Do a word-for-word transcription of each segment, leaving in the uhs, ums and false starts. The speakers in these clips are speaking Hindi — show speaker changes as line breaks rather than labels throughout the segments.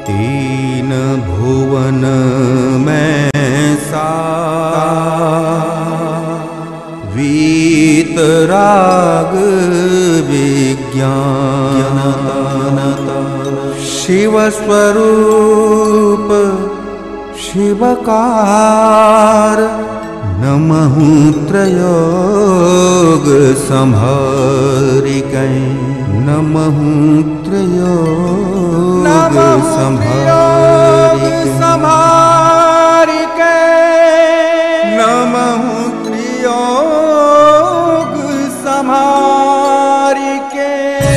तीन भुवन में वीतराग विज्ञान शिव स्वरूप शिवकार नमः त्रयोग संहारिकै नमः त्रयोग संहारिकै नमः त्रयोग संहारिकै।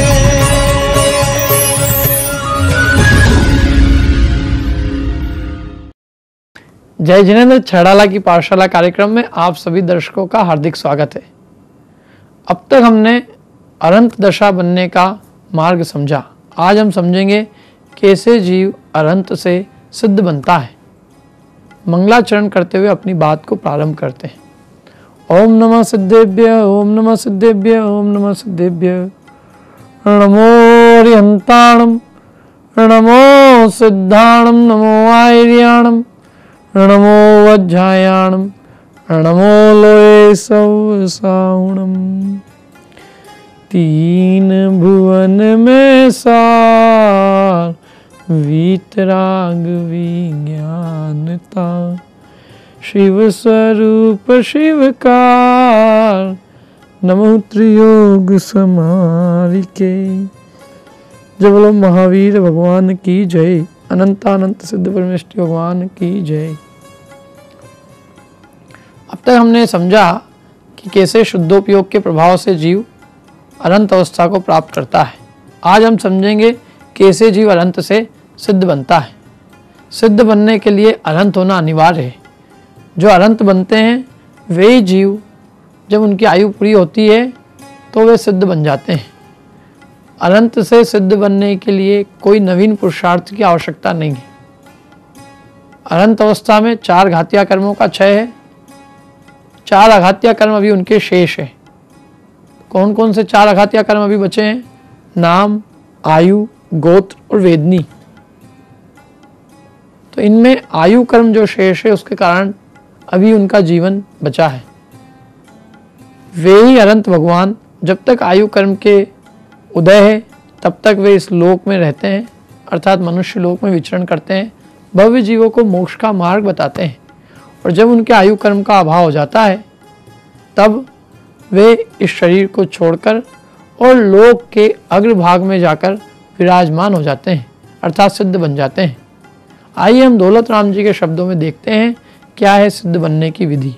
जय जिनेंद्र छड़ाला की पाठशाला कार्यक्रम में आप सभी दर्शकों का हार्दिक स्वागत है। अब तक हमने अनंत दशा बनने का मार्ग समझा। आज हम समझेंगे कैसे जीव अनंत से सिद्ध बनता है। मंगलाचरण करते हुए अपनी बात को प्रारंभ करते हैं। ओम नमः सिद्धेभ्य ओम नमः सिद्धेभ्य ओम नमः सिद्धेभ्य नमो रिहंताणम नमो सिद्धाणम नमो आर्याणम नमो वज्रायाणम नमो लोये सौसाउणम। तीन भुवन में सार वीतराग विज्ञानता शिव स्वरूप शिवकार नमो त्रियोग समारिके। जय बोलो महावीर भगवान की जय। अनंतानंत सिद्ध परमेष्टि भगवान की जय। अब तक हमने समझा कि कैसे शुद्धोपयोग के प्रभाव से जीव अनंत अवस्था को प्राप्त करता है। आज हम समझेंगे कैसे जीव अनंत से सिद्ध बनता है। सिद्ध बनने के लिए अनंत होना अनिवार्य है। जो अनंत बनते हैं वे जीव जब उनकी आयु पूरी होती है तो वे सिद्ध बन जाते हैं। अनंत से सिद्ध बनने के लिए कोई नवीन पुरुषार्थ की आवश्यकता नहीं है। अनंत अवस्था में चार घातिया कर्मों का क्षय है। चार अघातिया कर्म अभी उनके शेष है। कौन कौन से चार अघातिया कर्म अभी बचे हैं? नाम, आयु, गोत्र और वेदनी। तो इनमें आयु कर्म जो शेष है उसके कारण अभी उनका जीवन बचा है। वे ही अनंत भगवान जब तक आयु कर्म के उदय है तब तक वे इस लोक में रहते हैं, अर्थात मनुष्य लोक में विचरण करते हैं, भव्य जीवों को मोक्ष का मार्ग बताते हैं। और जब उनके आयु कर्म का अभाव हो जाता है तब वे इस शरीर को छोड़कर और लोक के अग्रभाग में जाकर विराजमान हो जाते हैं, अर्थात सिद्ध बन जाते हैं। आइए हम दौलत राम जी के शब्दों में देखते हैं क्या है सिद्ध बनने की विधि।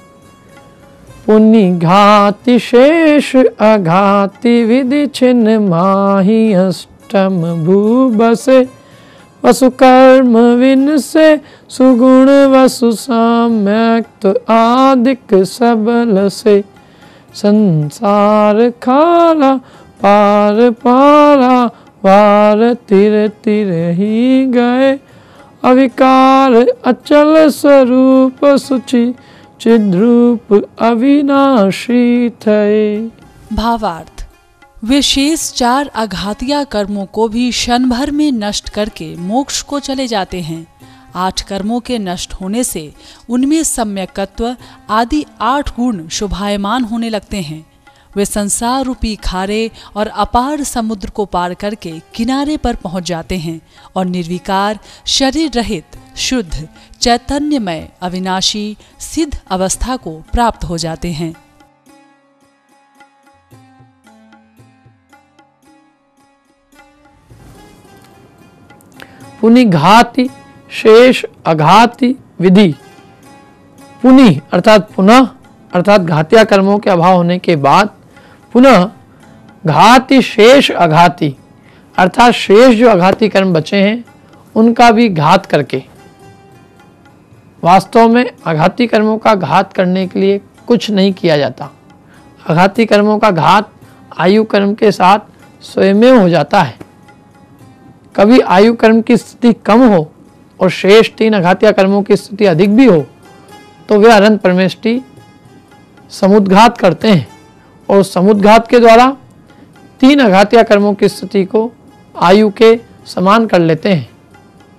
पुनि घाति शेष अघाति विधि छिन्न माही अष्टम भूबसे वसु कर्म विन से सुगुण वसु सम्यक्त आदिक सबल से संसार खारा पार पारा वार तिर तिर ही गए अविकार अचल स्वरूप सुचि चिद्रूप अविनाशी थे।
भावार्थ वे शेष चार अघातिया कर्मों को भी क्षण भर में नष्ट करके मोक्ष को चले जाते हैं। आठ कर्मों के नष्ट होने से उनमें सम्यकत्व आदि आठ गुण शोभायमान होने लगते हैं। वे संसार रूपी खारे और अपार समुद्र को पार करके किनारे पर पहुंच जाते हैं और निर्विकार शरीर रहित शुद्ध चैतन्यमय अविनाशी सिद्ध अवस्था को प्राप्त हो जाते हैं।
पुनि घाति शेष अघाति विधि। पुनि अर्थात पुनः अर्थात घातिया कर्मों के अभाव होने के बाद पुनः घाति शेष अघाति अर्थात शेष जो अघाती कर्म बचे हैं उनका भी घात करके। वास्तव में अघाती कर्मों का घात करने के लिए कुछ नहीं किया जाता। अघाती कर्मों का घात आयु कर्म के साथ स्वयं हो जाता है। कभी आयु कर्म की स्थिति कम हो और शेष तीन अघातिया कर्मों की स्थिति अधिक भी हो तो वे अनंत परमेष्टि समुद्घात करते हैं और समुद्घात के द्वारा तीन अघातिया कर्मों की स्थिति को आयु के समान कर लेते हैं।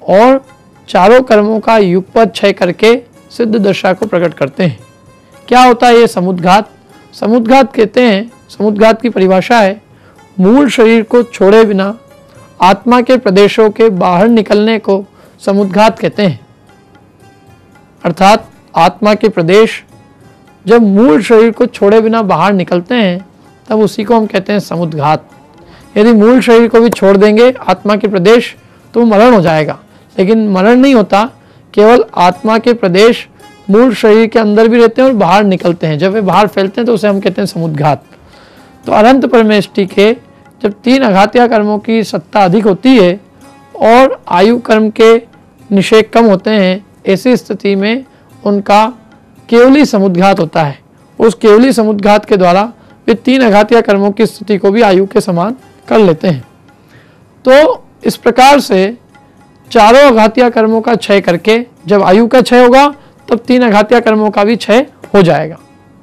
और चारों कर्मों का युगपत क्षय करके सिद्ध दशा को प्रकट करते हैं। क्या होता है ये समुद्घात? समुद्घात कहते हैं, समुद्घात की परिभाषा है मूल शरीर को छोड़े बिना आत्मा के प्रदेशों के बाहर निकलने को समुद्घात कहते हैं। अर्थात आत्मा के प्रदेश जब मूल शरीर को छोड़े बिना बाहर निकलते हैं तब उसी को हम कहते हैं समुद्घात। यदि मूल शरीर को भी छोड़ देंगे आत्मा के प्रदेश तो मरण हो जाएगा, लेकिन मरण नहीं होता, केवल आत्मा के प्रदेश मूल शरीर के अंदर भी रहते हैं और बाहर निकलते हैं। जब वे बाहर फैलते हैं तो उसे हम कहते हैं समुद्घात। तो अनंत परमेष्टि के जब तीन अघातिया कर्मों की सत्ता अधिक होती है और आयु कर्म के निषेध कम होते हैं, ऐसी स्थिति में उनका केवली समुद्घात होता है। उस केवली समुद्घात के द्वारा वे तीन अघातिया कर्मों की स्थिति को भी आयु के समान कर लेते हैं। तो इस प्रकार से चारों अघातिया कर्मों का क्षय करके जब आयु का क्षय होगा तब तीन अघातिया कर्मों का भी क्षय हो जाएगा।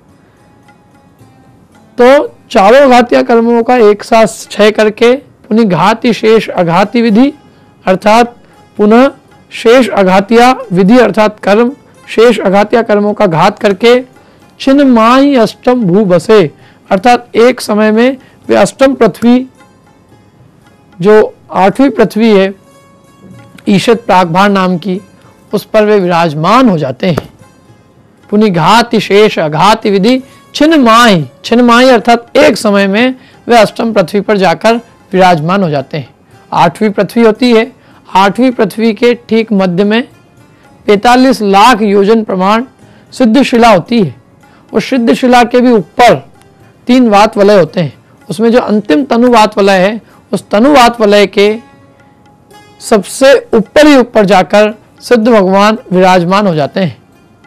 तो चारों अघातिया कर्मों का एक साथ क्षय करके पुनः घाति शेष अघाति विधि अर्थात पुनः शेष अघातिया विधि अर्थात कर्म शेष अघातिया कर्मों का घात करके छिन्न माही अष्टम भू बसे अर्थात एक समय में वे अष्टम पृथ्वी जो आठवीं पृथ्वी है ईशत प्रागभार नाम की, उस पर वे विराजमान हो जाते हैं। पुनि घाति शेष अघाति विधि छिन्न माही, छिन्न माही अर्थात एक समय में वे अष्टम पृथ्वी पर जाकर विराजमान हो जाते हैं। आठवीं पृथ्वी होती है, आठवीं पृथ्वी के ठीक मध्य में पैंतालीस लाख योजन प्रमाण सिद्ध शिला होती है। उस सिद्ध शिला के भी ऊपर तीन वात वलय होते हैं। उसमें जो अंतिम तनुवात वलय है, उस तनुवात वलय के सबसे ऊपर ही ऊपर जाकर सिद्ध भगवान विराजमान हो जाते हैं।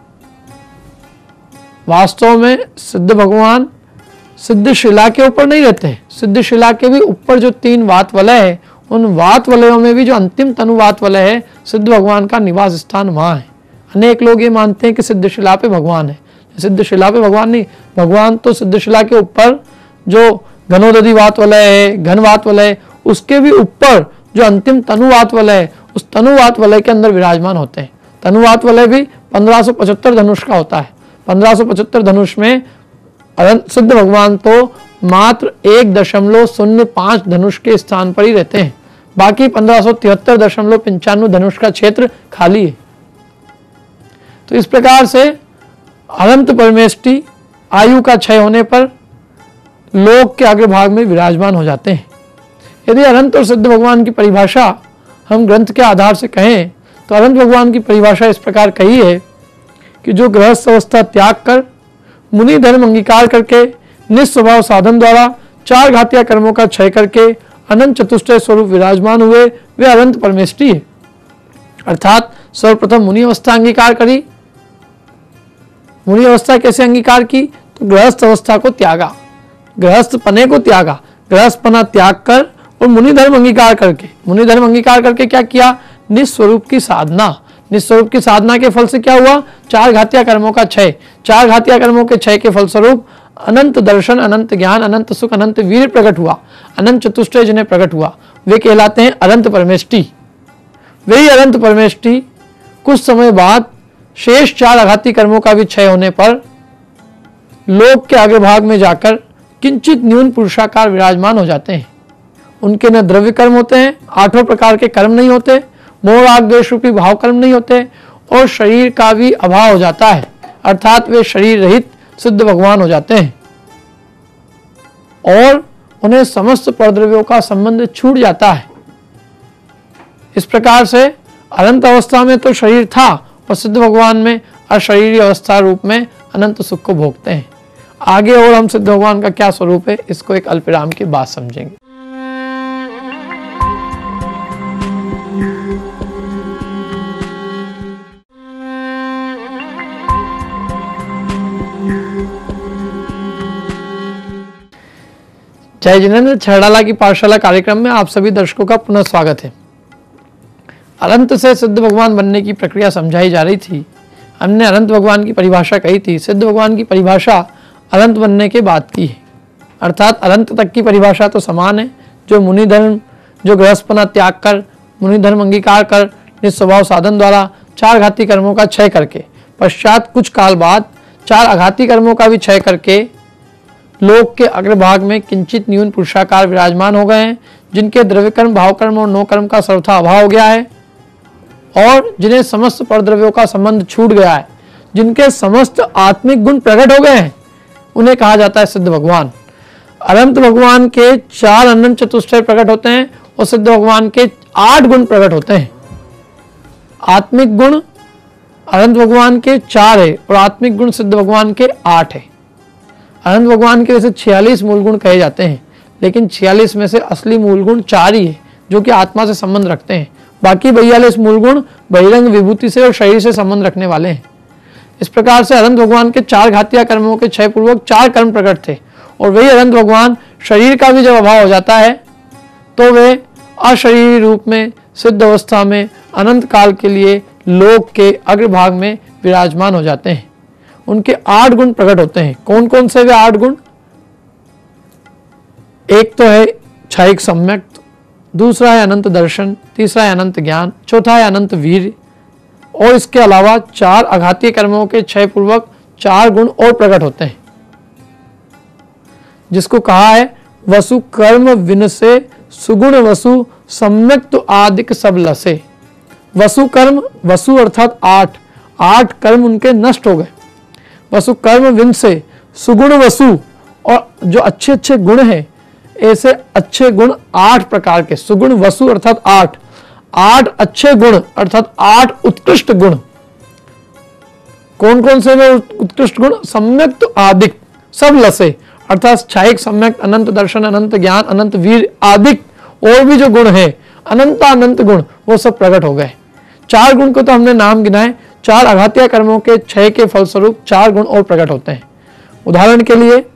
वास्तव में सिद्ध भगवान सिद्ध शिला के ऊपर नहीं रहते हैं, सिद्ध शिला के भी ऊपर जो तीन वात वलय है, उन वात वलयों में भी जो अंतिम तनुवात वलय है, सिद्ध भगवान का निवास स्थान वहां है। अनेक लोग ये मानते हैं कि सिद्ध शिला पे भगवान है, सिद्ध शिला पे भगवान नहीं, भगवान तो सिद्ध शिला के ऊपर जो घनोदधि वात वलय है, घनवात वलय, उसके भी ऊपर जो अंतिम तनुवात वलय है, उस तनुवात वलय के अंदर विराजमान होते हैं। तनुवात वलय भी पंद्रह सौ पचहत्तर धनुष का होता है। पंद्रह सौ पचहत्तर धनुष में सिद्ध भगवान तो मात्र एक दशमलव शून्य पांच धनुष के स्थान पर ही रहते हैं, बाकी पंद्रह सौ तिहत्तर दशमलव पंचानवे धनुष का क्षेत्र खाली है। तो इस प्रकार से अनंत परमेष्टि आयु का क्षय होने पर लोक के आगे भाग में विराजमान हो जाते हैं। यदि अनंत और सिद्ध भगवान की परिभाषा हम ग्रंथ के आधार से कहें तो अनंत भगवान की परिभाषा इस प्रकार कही है कि जो गृहस्थ अवस्था त्याग कर मुनि धर्म अंगीकार करके निस्वभाव साधन द्वारा चार घातिया कर्मों का क्षय करके अनंत चतुष्टय स्वरूप विराजमान हुए, वे अनंत परमेष्टि है। अर्थात सर्वप्रथम मुनि अवस्था अंगीकार करी। मुनि अवस्था कैसे अंगीकार की? तो गृहस्थ अवस्था को त्यागा, गृहस्थ पने को त्यागा, गृहस्थ पना त्याग कर और मुनि धर्म अंगीकार करके, मुनि धर्म अंगीकार करके क्या किया? निस्वरूप की साधना। निस्वरूप की साधना के फल से क्या हुआ? चार घातिया कर्मों का क्षय। चार घातिया कर्मों के क्षय के फलस्वरूप अनंत दर्शन, अनंत ज्ञान, अनंत सुख, अनंत वीर प्रकट हुआ। अनंत चतुष्टय जिन्हें प्रकट हुआ वे कहलाते हैं अनंत परमेष्टि। वही अनंत परमेष्टि कुछ समय बाद शेष चार आघाती कर्मों का भी क्षय होने पर लोक के आगे भाग में जाकर किंचित न्यून पुरुषाकार विराजमान हो जाते हैं। उनके न द्रव्य कर्म होते हैं, आठों प्रकार के कर्म नहीं होते, मोह राग द्वेष रूपी भाव कर्म नहीं होते और शरीर का भी अभाव हो जाता है, अर्थात वे शरीर रहित सिद्ध भगवान हो जाते हैं और उन्हें समस्त परद्रव्यों का संबंध छूट जाता है। इस प्रकार से अनंत अवस्था में तो शरीर था और सिद्ध भगवान में अशरीरी अवस्था रूप में अनंत सुख को भोगते हैं। आगे और हम सिद्ध भगवान का क्या स्वरूप है इसको एक अल्पविराम के बाद समझेंगे। जय जिनेंद्र, छड़ाला की पाठशाला कार्यक्रम में आप सभी दर्शकों का पुनः स्वागत है। अनंत से सिद्ध भगवान बनने की प्रक्रिया समझाई जा रही थी। हमने अनंत भगवान की परिभाषा कही थी। सिद्ध भगवान की परिभाषा अनंत बनने के बाद की है, अर्थात अनंत तक की परिभाषा तो समान है। जो मुनि धर्म, जो गृहस्थपना त्याग कर मुनि धर्म अंगीकार कर निस्वभाव साधन द्वारा चार घाती कर्मों का क्षय करके पश्चात कुछ काल बाद चार आघाती कर्मों का भी क्षय करके लोक के अग्रभाग में किंचित न्यून पुरुषाकार विराजमान हो गए हैं, जिनके द्रव्य कर्म, भाव कर्म और नो कर्म का सर्वथा अभाव हो गया है और जिन्हें समस्त परद्रव्यों का संबंध छूट गया है, जिनके समस्त आत्मिक गुण प्रकट हो गए हैं, उन्हें कहा जाता है सिद्ध भगवान। अनंत भगवान के चार अनंत चतुष्टय प्रकट होते हैं और सिद्ध भगवान के आठ गुण प्रकट होते हैं। आत्मिक गुण अनंत भगवान के चार है और आत्मिक गुण सिद्ध भगवान के आठ है। अनंत भगवान के वैसे छियालीस मूल गुण कहे जाते हैं, लेकिन छियालीस में से असली मूल गुण चार ही है जो कि आत्मा से संबंध रखते हैं। बाकी बयालीस मूल गुण बहिरंग विभूति से और शरीर से संबंध रखने वाले हैं। इस प्रकार से अनंत भगवान के चार घातिया कर्मों के क्षय पूर्वक चार कर्म प्रकट थे और वही अनंत भगवान शरीर का भी जब अभाव हो जाता है तो वे अशरीरी रूप में सिद्ध अवस्था में अनंत काल के लिए लोक के अग्रभाग में विराजमान हो जाते हैं। उनके आठ गुण प्रकट होते हैं। कौन कौन से वे आठ गुण? एक तो है क्षयिक सम्यक, दूसरा है अनंत दर्शन, तीसरा है अनंत ज्ञान, चौथा है अनंत वीर और इसके अलावा चार आघातीय कर्मों के क्षय पूर्वक चार गुण और प्रकट होते हैं, जिसको कहा है वसु कर्म विनसे सुगुण वसु सम्यक तो आदिक सब लसे। वसु कर्म, वसु अर्थात आठ, आठ कर्म उनके नष्ट हो गए। वसु कर्म विनसे सुगुण वसु, और जो अच्छे अच्छे गुण हैं ऐसे अच्छे गुण आठ प्रकार के, सुगुण वसु अर्थात आठ, आठ अच्छे गुण अर्थात आठ उत्कृष्ट गुण। कौन कौन से वे उत्कृष्ट गुण? सम्यक तो आदिक सब लसे, अर्थात क्षयिक सम्यक, अनंत दर्शन, अनंत ज्ञान, अनंत वीर आदिक और भी जो गुण है अनंत अनंत गुण वो सब प्रकट हो गए। चार गुण को तो हमने नाम गिनाए, चार आघातीय कर्मों के क्षय के फलस्वरूप चार गुण और प्रकट होते हैं। उदाहरण के लिए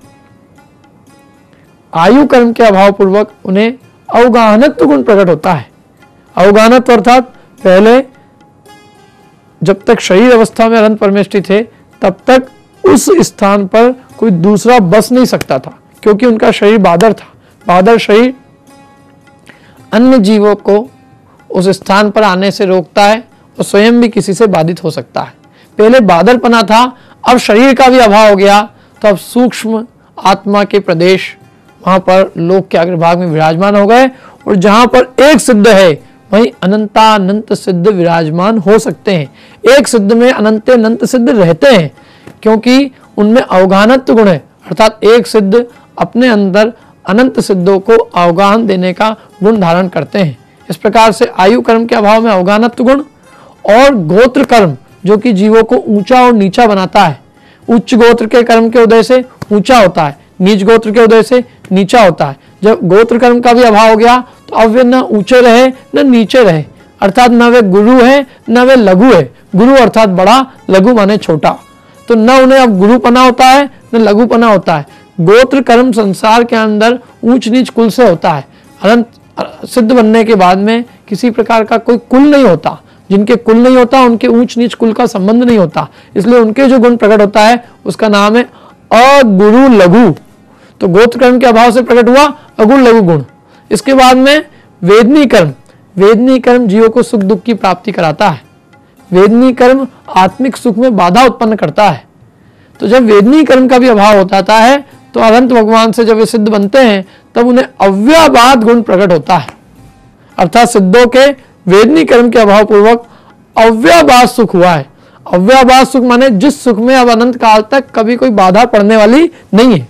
आयु कर्म के अभाव पूर्वक उन्हें अवगाहनत्व गुण प्रकट होता है। अवगाहनत्व अर्थात पहले जब तक शरीर अवस्था में अनंत परमेष्टि थे तब तक उस स्थान पर कोई दूसरा बस नहीं सकता था, क्योंकि उनका शरीर बादर था। बादर शरीर अन्य जीवों को उस स्थान पर आने से रोकता है और स्वयं भी किसी से बाधित हो सकता है। पहले बादरपना था, अब शरीर का भी अभाव हो गया, तो अब सूक्ष्म आत्मा के प्रदेश वहां पर लोक के अग्रभाग में विराजमान हो गए और जहां पर एक सिद्ध है वहीं अनंतानंत सिद्ध विराजमान हो सकते हैं। एक सिद्ध में अनंत अनंत सिद्ध रहते हैं क्योंकि उनमें अवगाहनत्व गुण है, अर्थात एक सिद्ध अपने अंदर अनंत सिद्धों को अवगाहन देने का गुण धारण करते हैं। इस प्रकार से आयु कर्म के अभाव में अवगाहनत्व गुण और गोत्र कर्म जो कि जीवों को ऊंचा और नीचा बनाता है। उच्च गोत्र के कर्म के उदय से ऊंचा होता है, नीच गोत्र के उदय से नीचा होता है। जब गोत्र कर्म का भी अभाव हो गया तो अब वे न ऊंचे रहे न नीचे रहे, अर्थात न वे गुरु है न वे लघु है। गुरु अर्थात बड़ा, लघु माने छोटा, तो न उन्हें अब गुरुपना होता है न लघुपना होता है। गोत्र कर्म संसार के अंदर ऊंच नीच कुल से होता है। अनंत सिद्ध बनने के बाद में किसी प्रकार का कोई कुल नहीं होता। जिनके कुल नहीं होता उनके ऊंच नीच कुल का संबंध नहीं होता, इसलिए उनके जो गुण प्रकट होता है उसका नाम है अगुरु लघु। तो गोत्र कर्म के अभाव से प्रकट हुआ अगुरु लघु गुण। इसके बाद में वेदनी कर्म, वेदनी कर्म जीवों को सुख दुख की प्राप्ति कराता है। वेदनी कर्म आत्मिक सुख में बाधा उत्पन्न करता है। तो जब वेदनी कर्म का भी अभाव हो जाता है तो अनंत भगवान से जब वे सिद्ध बनते हैं तब उन्हें अव्याबाद गुण प्रकट होता है, अर्थात सिद्धों के वेदनी कर्म के अभाव पूर्वक अव्याबाद सुख हुआ है। अव्याबाद सुख माने जिस सुख में अब अनंत काल तक कभी कोई बाधा पड़ने वाली नहीं है।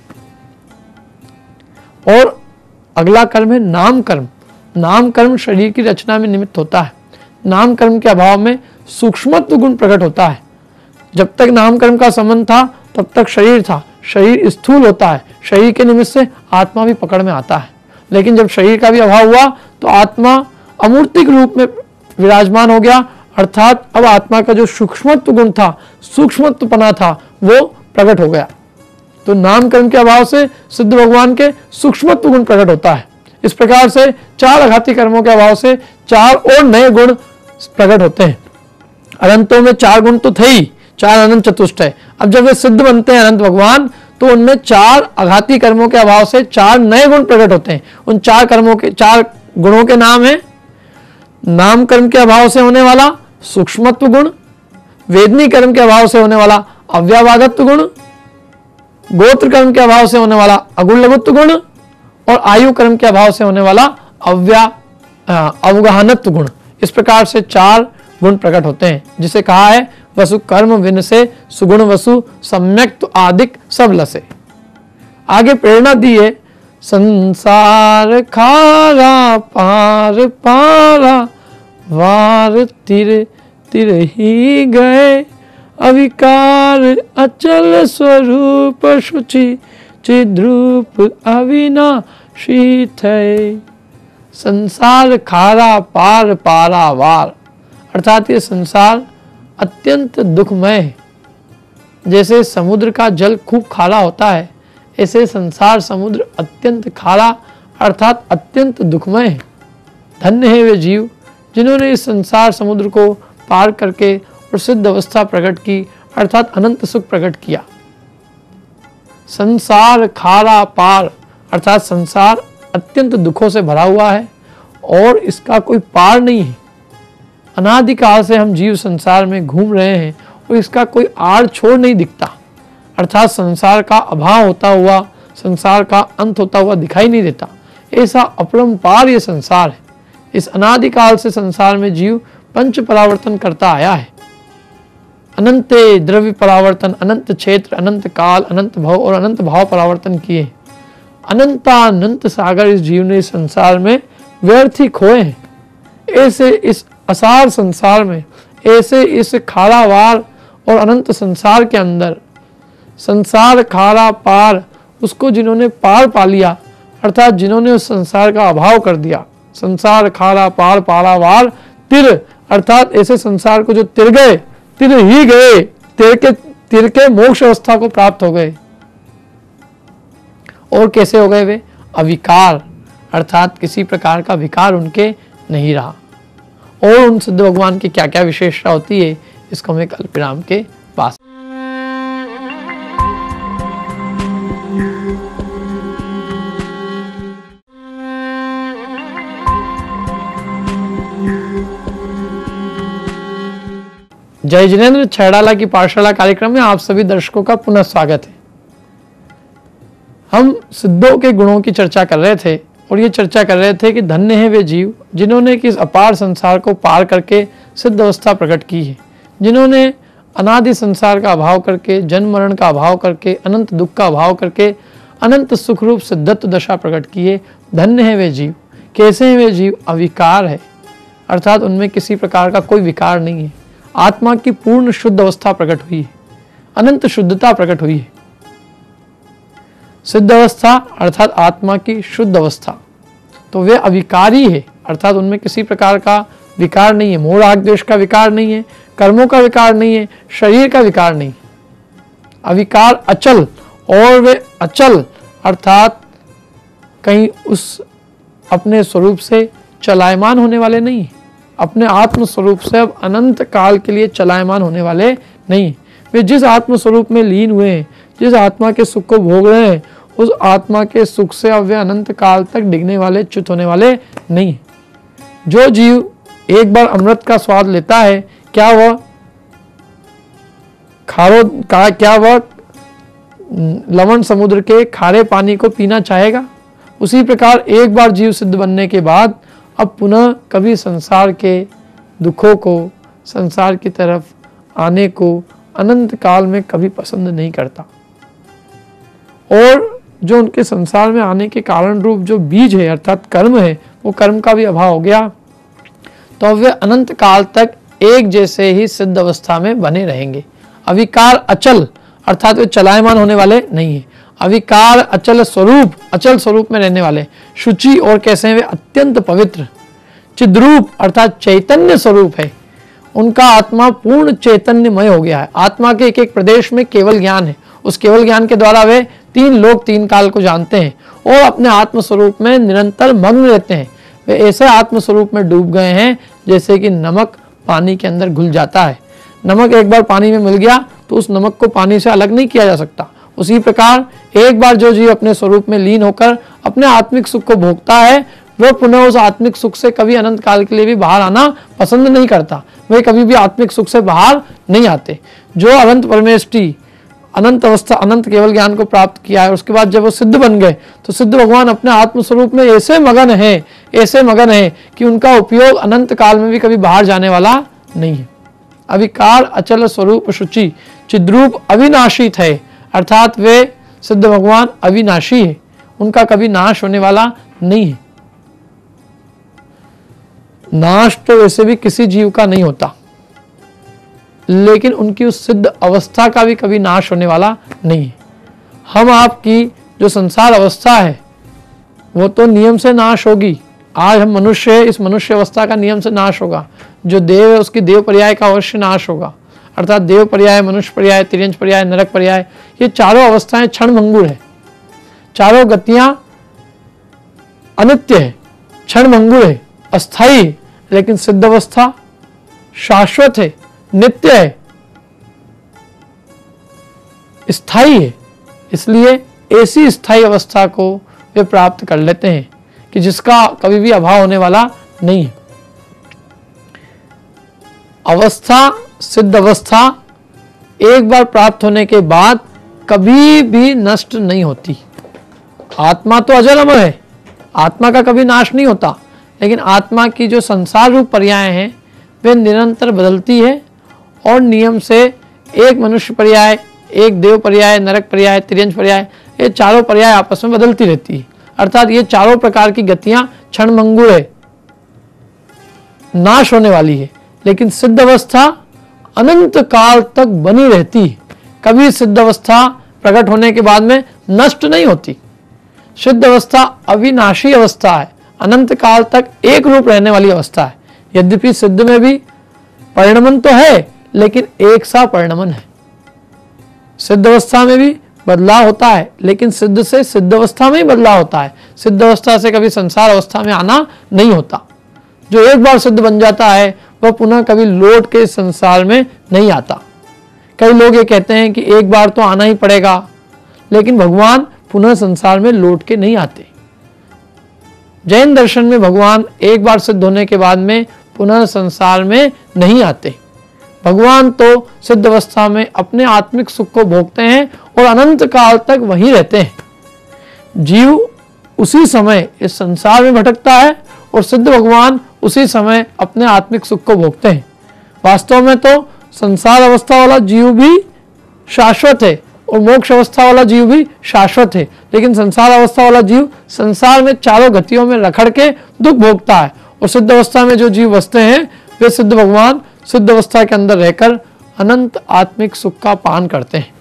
और अगला कर्म है नाम कर्म। नाम कर्म शरीर की रचना में निमित्त होता है। नाम कर्म के अभाव में सूक्ष्मत्व गुण प्रकट होता है। जब तक नाम कर्म का संबंध था तब तक शरीर था, शरीर स्थूल होता है, शरीर के निमित्त से आत्मा भी पकड़ में आता है। लेकिन जब शरीर का भी अभाव हुआ तो आत्मा अमूर्तिक रूप में विराजमान हो गया, अर्थात अब आत्मा का जो सूक्ष्मत्व गुण था, सूक्ष्मत्वपना था, वो प्रकट हो गया। तो नाम कर्म के अभाव से सिद्ध भगवान के सूक्ष्मत्व गुण प्रकट होता है। इस प्रकार से चार आघाती कर्मों के अभाव से चार और नए गुण प्रकट होते हैं। अनंतों में चार गुण तो थे ही, चार अनंत चतुष्ट है। अब जब वे सिद्ध बनते हैं अनंत भगवान तो उनमें चार आघाती कर्मों के अभाव से चार नए गुण प्रकट होते हैं। उन चार कर्मों के चार गुणों के नाम है नाम कर्म के अभाव से होने वाला सूक्ष्मत्व गुण, वेदनी कर्म के अभाव से होने वाला अव्यवादत्व गुण, गोत्र कर्म के अभाव से होने वाला अगुण लघुत्व गुण और आयु कर्म के अभाव से होने वाला अव्या अवगाहनत्व गुण। इस प्रकार से चार गुण प्रकट होते हैं, जिसे कहा है वसु कर्म विन से सुगुण वसु सम्यक तो आदिक सब लसे। आगे प्रेरणा दी है, संसार खारा पार पारा वार तिर तिर ही गए अविकार अचल स्वरूप शुचि चिद्रूप अविनाशी थे। संसार खारा पार पारा वार, अर्थात ये संसार अत्यंत दुखमय है। जैसे समुद्र का जल खूब खारा होता है, ऐसे संसार समुद्र अत्यंत खारा अर्थात अत्यंत दुखमय है। धन्य है वे जीव जिन्होंने इस संसार समुद्र को पार करके और सिद्ध अवस्था प्रकट की अर्थात अनंत सुख प्रकट किया। संसार खारा पार अर्थात संसार अत्यंत दुखों से भरा हुआ है और इसका कोई पार नहीं है। अनादिकाल से हम जीव संसार में घूम रहे हैं और इसका कोई आड़ छोड़ नहीं दिखता, अर्थात संसार का अभाव होता हुआ, संसार का अंत होता हुआ दिखाई नहीं देता। ऐसा अपरंपार ये संसार है। इस अनादिकाल से संसार में जीव पंच परावर्तन करता आया है। अनंते द्रव्य परावर्तन, अनंत क्षेत्र, अनंत काल, अनंत भव और अनंत भाव परावर्तन किए। अनंतानंत सागर इस जीव ने इस संसार में व्यर्थ ही खोए हैं। ऐसे इस असार संसार में, ऐसे इस खारावार और अनंत संसार के अंदर संसार खारा पार, उसको जिन्होंने पार पा लिया अर्थात जिन्होंने उस संसार का अभाव कर दिया। संसार खारा पार पारावार तिर अर्थात ऐसे संसार को जो तिर गए, तिर ही गए, तिर के तिर के मोक्ष अवस्था को प्राप्त हो गए। और कैसे हो गए वे? अविकार अर्थात किसी प्रकार का विकार उनके नहीं रहा। और उन सिद्ध भगवान की क्या क्या विशेषता होती है, इसको हमें कल विराम के पास। जय जिनेंद्र छैड़ाला की पाठशाला कार्यक्रम में आप सभी दर्शकों का पुनः स्वागत है। हम सिद्धों के गुणों की चर्चा कर रहे थे और ये चर्चा कर रहे थे कि धन्य है वे जीव जिन्होंने कि इस अपार संसार को पार करके सिद्ध अवस्था प्रकट की है, जिन्होंने अनादि संसार का अभाव करके, जन्म मरण का अभाव करके, अनंत दुख का अभाव करके अनंत सुख रूप सिद्धत्व दशा प्रकट की है। धन्य है वे जीव। कैसे हैं वे जीव? अविकार है अर्थात उनमें किसी प्रकार का कोई विकार नहीं है। आत्मा की पूर्ण शुद्ध अवस्था प्रकट हुई है, अनंत शुद्धता प्रकट हुई है। सिद्ध अवस्था अर्थात आत्मा की शुद्ध अवस्था, तो वे अविकारी है अर्थात उनमें किसी प्रकार का विकार नहीं है। मोह राग द्वेष का विकार नहीं है, कर्मों का विकार नहीं है, शरीर का विकार नहीं है। अविकार अचल, और वे अचल अर्थात कहीं उस अपने स्वरूप से चलायमान होने वाले नहीं है। अपने आत्म स्वरूप से अब अनंत काल के लिए चलायमान होने वाले नहीं। वे जिस आत्म स्वरूप में लीन हुए हैं, जिस आत्मा के सुख को भोग रहे हैं, उस आत्मा के सुख से अब वे अनंत काल तक डिगने वाले, च्युत होने वाले नहीं। जो जीव एक बार अमृत का स्वाद लेता है, क्या वह खारो का क्या वह लवण समुद्र के खारे पानी को पीना चाहेगा? उसी प्रकार एक बार जीव सिद्ध बनने के बाद अब पुनः कभी संसार के दुखों को, संसार की तरफ आने को अनंत काल में कभी पसंद नहीं करता। और जो उनके संसार में आने के कारण रूप जो बीज है अर्थात कर्म है, वो कर्म का भी अभाव हो गया, तो अब वे अनंत काल तक एक जैसे ही सिद्ध अवस्था में बने रहेंगे। अविकार अचल अर्थात वे चलायमान होने वाले नहीं है। अविकार अचल स्वरूप, अचल स्वरूप में रहने वाले। शुचि और कैसे हैं वे? अत्यंत पवित्र। चिद्रूप अर्थात चैतन्य स्वरूप है, उनका आत्मा पूर्ण चैतन्यमय हो गया है। आत्मा के एक एक प्रदेश में केवल ज्ञान है, उस केवल ज्ञान के द्वारा वे तीन लोक तीन काल को जानते हैं और अपने आत्म स्वरूप में निरंतर मग्न रहते हैं। वे ऐसे आत्म स्वरूप में डूब गए हैं जैसे कि नमक पानी के अंदर घुल जाता है। नमक एक बार पानी में मिल गया तो उस नमक को पानी से अलग नहीं किया जा सकता। उसी प्रकार एक बार जो जीव अपने स्वरूप में लीन होकर अपने आत्मिक सुख को भोगता है, वह पुनः उस आत्मिक सुख से कभी अनंत काल के लिए भी बाहर आना पसंद नहीं करता। वे कभी भी आत्मिक सुख से बाहर नहीं आते। जो अनंत परमेष्टि अनंत अवस्था अनंत केवल ज्ञान को प्राप्त किया है, उसके बाद जब वो सिद्ध बन गए तो सिद्ध भगवान अपने आत्म स्वरूप में ऐसे मगन है ऐसे मगन है कि उनका उपयोग अनंत काल में भी कभी बाहर जाने वाला नहीं है। अविकार अचल स्वरूप शुचि चिद्रूप अविनाशी थे, अर्थात वे सिद्ध भगवान अविनाशी है, उनका कभी नाश होने वाला नहीं है। नाश तो वैसे भी किसी जीव का नहीं होता, लेकिन उनकी उस सिद्ध अवस्था का भी कभी नाश होने वाला नहीं है। हम आपकी जो संसार अवस्था है वो तो नियम से नाश होगी। आज हम मनुष्य है, इस मनुष्य अवस्था का नियम से नाश होगा। जो देव है उसकी देव पर्याय का अवश्य नाश होगा, अर्थात देव पर्याय, मनुष्य पर्याय, तिर्यंच पर्याय, नरक पर्याय, ये चारों अवस्थाएं क्षण भंगुर है। चारों गतियां अनित्य है, क्षण भंगुर है, अस्थायी है, लेकिन सिद्ध अवस्था शाश्वत है, नित्य है, स्थायी है। इसलिए ऐसी स्थायी अवस्था को वे प्राप्त कर लेते हैं कि जिसका कभी भी अभाव होने वाला नहीं है। अवस्था, सिद्ध अवस्था एक बार प्राप्त होने के बाद कभी भी नष्ट नहीं होती। आत्मा तो अजर अमर है, आत्मा का कभी नाश नहीं होता, लेकिन आत्मा की जो संसार रूप पर्याय हैं वे निरंतर बदलती है और नियम से एक मनुष्य पर्याय, एक देव पर्याय, नरक पर्याय, तिर्यंच पर्याय, ये चारों पर्याय आपस में बदलती रहती है। अर्थात ये चारों प्रकार की गतियां क्षण भंगुर है, नाश होने वाली है, लेकिन सिद्ध अवस्था अनंत काल तक बनी रहती है। कभी सिद्ध अवस्था प्रकट होने के बाद में नष्ट नहीं होती। सिद्ध अवस्था अविनाशी अवस्था है, अनंत काल तक एक रूप रहने वाली अवस्था है। यद्यपि सिद्ध में भी परिणमन तो है, लेकिन एक सा परिणमन है। सिद्ध अवस्था में भी बदलाव होता है, लेकिन सिद्ध से सिद्ध अवस्था में ही बदलाव होता है। सिद्ध अवस्था से कभी संसार अवस्था में आना नहीं होता। जो एक बार सिद्ध बन जाता है वह पुनः कभी लौट के संसार में नहीं आता। कई लोग ये कहते हैं कि एक बार तो आना ही पड़ेगा, लेकिन भगवान पुनः संसार में लौट के नहीं आते। जैन दर्शन में भगवान एक बार सिद्ध होने के बाद में पुनः संसार में नहीं आते। भगवान तो सिद्ध अवस्था में अपने आत्मिक सुख को भोगते हैं और अनंत काल तक वहीं रहते हैं। जीव उसी समय इस संसार में भटकता है और सिद्ध भगवान उसी समय अपने आत्मिक सुख को भोगते हैं। वास्तव में तो संसार अवस्था वाला जीव भी शाश्वत है और मोक्ष अवस्था वाला जीव भी शाश्वत है, लेकिन संसार अवस्था वाला जीव संसार में चारों गतियों में रखड़ के दुख भोगता है और सिद्ध अवस्था में जो जीव बसते हैं वे सिद्ध भगवान सिद्ध अवस्था के अंदर रहकर अनंत आत्मिक सुख का पान करते हैं।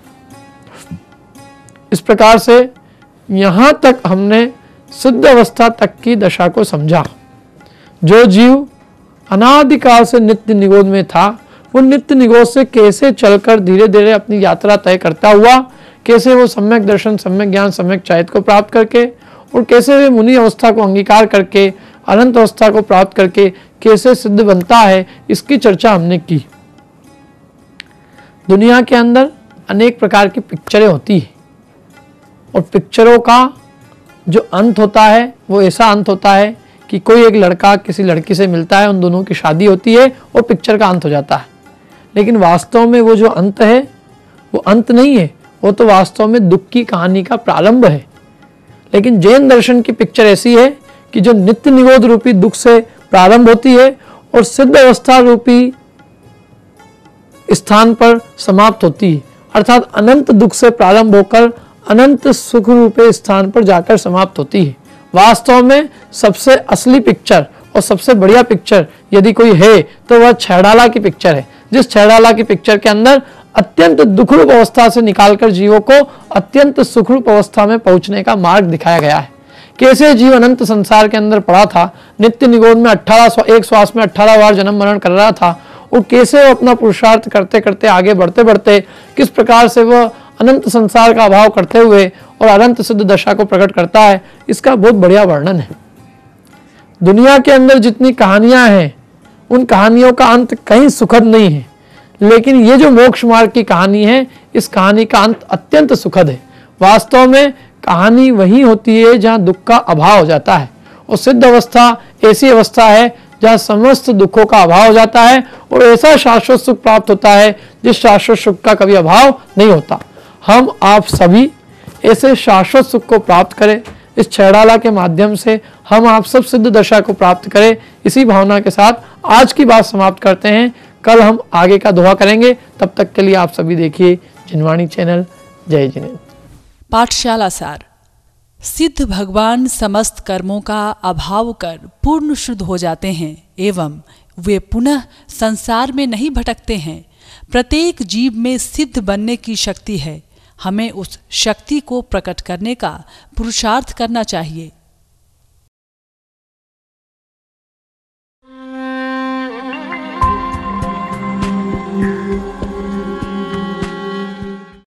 इस प्रकार से यहां तक हमने सिद्ध अवस्था तक की दशा को समझा। जो जीव अनादिकाल से नित्य निगोध में था, वो नित्य निगोध से कैसे चलकर धीरे धीरे अपनी यात्रा तय करता हुआ, कैसे वो सम्यक दर्शन, सम्यक ज्ञान, सम्यक चारित्र को प्राप्त करके और कैसे वे मुनि अवस्था को अंगीकार करके अनंत अवस्था को प्राप्त करके कैसे सिद्ध बनता है, इसकी चर्चा हमने की। दुनिया के अंदर अनेक प्रकार की पिक्चरें होती है और पिक्चरों का जो अंत होता है वो ऐसा अंत होता है कि कोई एक लड़का किसी लड़की से मिलता है, उन दोनों की शादी होती है और पिक्चर का अंत हो जाता है। लेकिन वास्तव में वो जो अंत है वो अंत नहीं है, वो तो वास्तव में दुख की कहानी का प्रारंभ है। लेकिन जैन दर्शन की पिक्चर ऐसी है कि जो नित्य निरोध रूपी दुख से प्रारंभ होती है और सिद्ध अवस्था रूपी स्थान पर समाप्त होती है, अर्थात अनंत दुख से प्रारंभ होकर अनंत सुख रूपे स्थान पर जाकर समाप्त होती है। वास्तव में सबसे असली पिक्चर और सबसे बढ़िया पिक्चर यदि कोई है तो वह छैड़ाला की पिक्चर है, जिस छैड़ाला की पिक्चर के अंदर अत्यंत दुखरूप अवस्था से निकालकर जीवों को अत्यंत सुखरूप अवस्था में पहुंचने का मार्ग दिखाया गया है। कैसे जीव अनंत संसार के अंदर पड़ा था, नित्य निगोध में अठारह एक श्वास में अठारह बार जन्म मरण कर रहा था, और कैसे वो अपना पुरुषार्थ करते करते आगे बढ़ते बढ़ते किस प्रकार से वह अनंत संसार का अभाव करते हुए और अनंत सिद्ध दशा को प्रकट करता है, इसका बहुत बढ़िया वर्णन है। दुनिया के अंदर जितनी कहानियां हैं उन कहानियों का अंत कहीं सुखद नहीं है, लेकिन ये जो मोक्ष मार्ग की कहानी है, इस कहानी का अंत अत्यंत सुखद है। वास्तव में कहानी वही होती है जहां दुख का अभाव हो जाता है, और सिद्ध अवस्था ऐसी अवस्था है जहाँ समस्त दुखों का अभाव हो जाता है और ऐसा शाश्वत सुख प्राप्त होता है जिस शाश्वत सुख का कभी अभाव नहीं होता। हम आप सभी ऐसे शाश्वत सुख को प्राप्त करें। इस छेड़ाला के माध्यम से हम आप सब सिद्ध दशा को प्राप्त करें। इसी भावना के साथ आज की बात समाप्त करते हैं। कल हम आगे का दोहा करेंगे। तब तक के लिए आप सभी देखिए जिनवाणी चैनल। जय जिनेन्द्र।
पाठशाला सार। सिद्ध भगवान समस्त कर्मों का अभाव कर पूर्ण शुद्ध हो जाते हैं एवं वे पुनः संसार में नहीं भटकते हैं। प्रत्येक जीव में सिद्ध बनने की शक्ति है। हमें उस शक्ति को प्रकट करने का पुरुषार्थ करना चाहिए।